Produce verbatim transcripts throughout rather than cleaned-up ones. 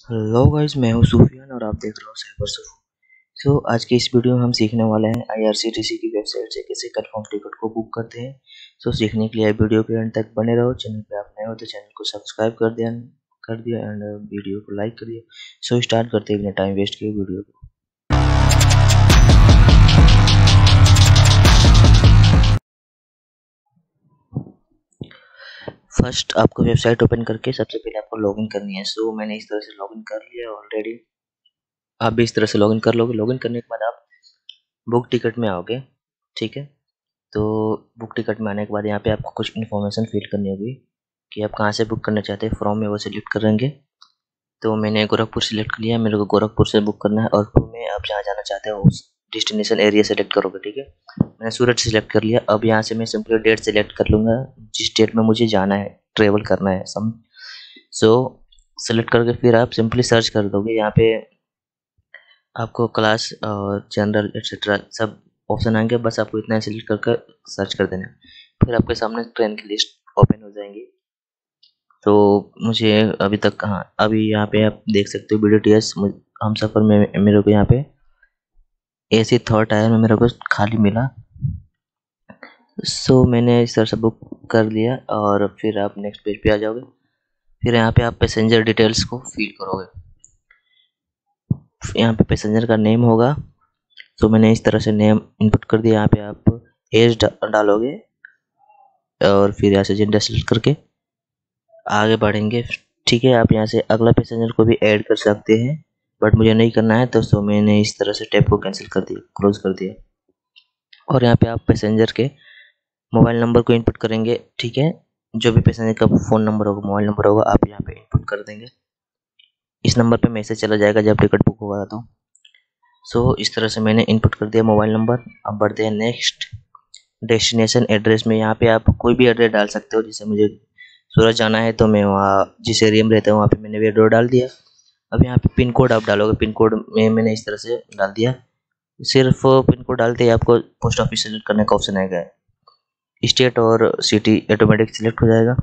Hello guys, मैं हूं सूफियान और आप देख रहे हो साइबर सुफू। सो आज की इस वीडियो में हम सीखने वाले हैं आईआरसीटीसी की वेबसाइट से कैसे कंफर्म टिकट को बुक करते हैं। सो सीखने के लिए वीडियो के एंड तक बने रहो। चैनल पे आप नए हो तो चैनल को सब्सक्राइब कर दिया कर दिया एंड वीडियो को लाइक कर दिया। सो स्टार्ट करते हैं बिना टाइम वेस्ट किए वीडियो को। फर्स्ट आपको वेबसाइट ओपन करके सबसे पहले आपको लॉगिन करनी है। सो मैंने इस तरह से लॉगिन कर लिया ऑलरेडी। आप भी इस तरह से लॉगिन कर लोगे। लॉगिन करने के बाद आप बुक टिकट में आओगे, ठीक है। तो बुक टिकट में आने के बाद यहाँ पे आपको कुछ इन्फॉर्मेशन फिल करनी होगी कि आप कहाँ से बुक करना चाहते हैं। फ्रॉम में वो सिलेक्ट करेंगे। तो मैंने गोरखपुर सिलेक्ट कर लिया, मेरे को गोरखपुर से बुक करना है। और टू में आप जहाँ जाना चाहते हो उस डेस्टिनेशन एरिया सेलेक्ट करोगे, ठीक है। मैंने सूरत सिलेक्ट कर लिया। अब यहाँ से मैं सिंपली डेट सेलेक्ट कर लूँगा जिस डेट में मुझे जाना है, ट्रेवल करना है सम। सो सेलेक्ट करके फिर आप सिंपली सर्च कर दोगे। यहाँ पे आपको क्लास और जनरल एक्सेट्रा सब ऑप्शन आएंगे, बस आपको इतना सिलेक्ट करके सर्च कर देना। फिर आपके सामने ट्रेन की लिस्ट ओपन हो जाएंगी। तो मुझे अभी तक कहाँ अभी यहाँ पे आप देख सकते हो वीडियो टीएस हम सफ़र में मेरे को यहाँ पे एसी थर्ड टायर में मेरे को खाली मिला। सो मैंने इस तरह से बुक कर लिया और फिर आप नेक्स्ट पेज पे आ जाओगे। फिर यहाँ पे आप पैसेंजर डिटेल्स को फिल करोगे। यहाँ पे पैसेंजर का नेम होगा। तो मैंने इस तरह से नेम इनपुट कर दिया। यहाँ पे आप एज डालोगे और फिर यहाँ से जेंडर सेलेक्ट करके आगे बढ़ेंगे, ठीक है। आप यहाँ से अगला पैसेंजर को भी ऐड कर सकते हैं, बट मुझे नहीं करना है तो सो मैंने इस तरह से टैब को कैंसिल कर दिया, क्लोज कर दिया। और यहाँ पे आप पैसेंजर के मोबाइल नंबर को इनपुट करेंगे, ठीक है। जो भी पैसेंजर का फ़ोन नंबर होगा, मोबाइल नंबर होगा, आप यहाँ पे इनपुट कर देंगे। इस नंबर पे मैसेज चला जाएगा जब टिकट बुक होगा। तो सो इस तरह से मैंने इनपुट कर दिया मोबाइल नंबर। अब बढ़ते हैं नेक्स्ट डेस्टिनेशन एड्रेस में। यहाँ पे आप कोई भी एड्रेस डाल सकते हो। जैसे मुझे सूरत जाना है तो मैं वहाँ जिस एरिया में रहता हूँ वहाँ पे मैंने एड्रेस डाल दिया। अब यहाँ पे पिन कोड आप डालोगे। पिन कोड में मैंने इस तरह से डाल दिया। सिर्फ पिन कोड डालते ही आपको पोस्ट ऑफिस सेलेक्ट करने का ऑप्शन आएगा। स्टेट और सिटी ऑटोमेटिक सिलेक्ट हो जाएगा।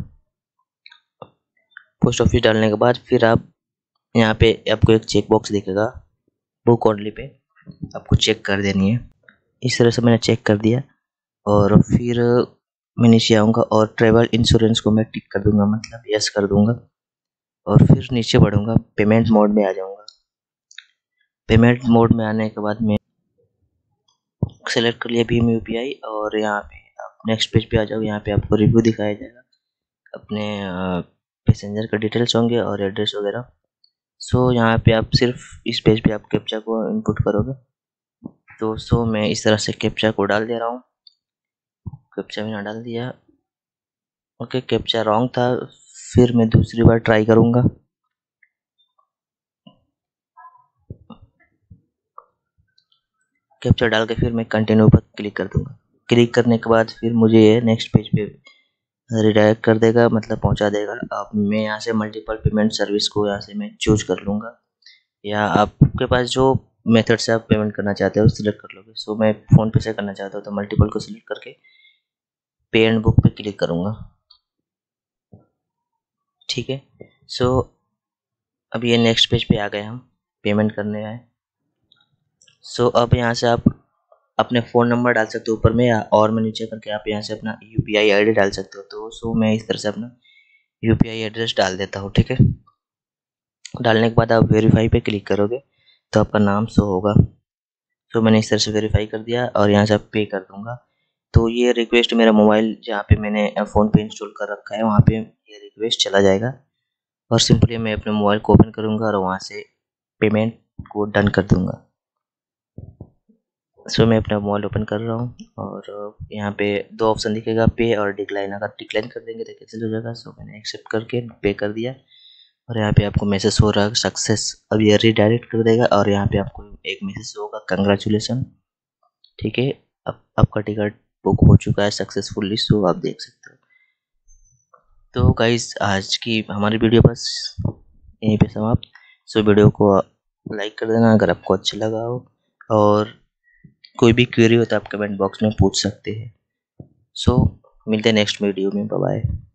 पोस्ट ऑफिस डालने के बाद फिर आप यहाँ पे आपको एक चेक बॉक्स दिखेगा, बुक ओनली पे आपको चेक कर देनी है। इस तरह से मैंने चेक कर दिया और फिर मैं नीचे आऊँगा और ट्रैवल इंश्योरेंस को मैं टिक कर दूंगा, मतलब यस कर दूंगा। और फिर नीचे बढ़ूंगा, पेमेंट मोड में आ जाऊंगा। पेमेंट मोड में आने के बाद मैं सेलेक्ट कर लिया भीम यूपीआई और यहाँ पे आप नेक्स्ट पेज पे आ जाओगे। यहाँ पे आपको रिव्यू दिखाया जाएगा, अपने पैसेंजर का डिटेल्स होंगे और एड्रेस वगैरह। सो यहाँ पे आप सिर्फ इस पेज पे आप कैप्चा को इनपुट करोगे। तो सो मैं इस तरह से कैप्चा को डाल दे रहा हूँ। कैप्चा मैंने डाल दिया। ओके, कैप्चा रॉन्ग था, फिर मैं दूसरी बार ट्राई करूँगा। कैप्चा डाल के फिर मैं कंटिन्यू पर क्लिक कर दूंगा। क्लिक करने के बाद फिर मुझे ये नेक्स्ट पेज पे रिडायरेक्ट कर देगा, मतलब पहुंचा देगा। अब मैं यहाँ से मल्टीपल पेमेंट सर्विस को यहाँ से मैं चूज कर लूँगा, या आपके पास जो मेथड से आप पेमेंट करना चाहते हो सिलेक्ट कर लोगे। सो मैं फ़ोन पे से करना चाहता हूँ तो मल्टीपल को सिलेक्ट करके पे एंड बुक पे क्लिक करूँगा, ठीक है। सो अब ये नेक्स्ट पेज पे आ गए, हम पेमेंट करने आए। सो अब यहाँ से आप अपने फ़ोन नंबर डाल सकते हो ऊपर में, या और मैं नीचे करके आप यहाँ से अपना यूपीआई आईडी डाल सकते हो। तो सो मैं इस तरह से अपना यूपीआई एड्रेस डाल देता हूँ, ठीक है। डालने के बाद आप वेरीफाई पे क्लिक करोगे तो आपका नाम शो होगा। तो मैंने इस तरह से वेरीफाई कर दिया और यहाँ से आप पे कर दूंगा। तो ये रिक्वेस्ट मेरा मोबाइल जहाँ पे मैंने फ़ोन पे इंस्टॉल कर रखा है वहाँ पे ये रिक्वेस्ट चला जाएगा और सिंपली मैं अपने मोबाइल को ओपन करूँगा और वहाँ से पेमेंट को डन कर दूँगा। सो मैं अपना मोबाइल ओपन कर रहा हूँ और यहाँ पे दो ऑप्शन दिखेगा, पे और डिक्लाइन। अगर डिक्लाइन कर देंगे तो कैंसिल हो जाएगा। सो मैंने एक्सेप्ट करके पे कर दिया और यहाँ पे आपको मैसेज हो रहा है सक्सेस। अब ये रीडायरेक्ट कर देगा और यहाँ पे आपको एक मैसेज होगा कंग्रेचुलेसन, ठीक है। अब आपका टिकट बुक हो चुका है सक्सेसफुली। सो आप देख सकते हो। तो गाइस आज की हमारी वीडियो बस यहीं पे समाप्त। सो वीडियो को लाइक कर देना अगर आपको अच्छा लगा हो, और कोई भी क्वेरी हो तो आप कमेंट बॉक्स में पूछ सकते हैं। सो मिलते हैं नेक्स्ट वीडियो में। Bye bye.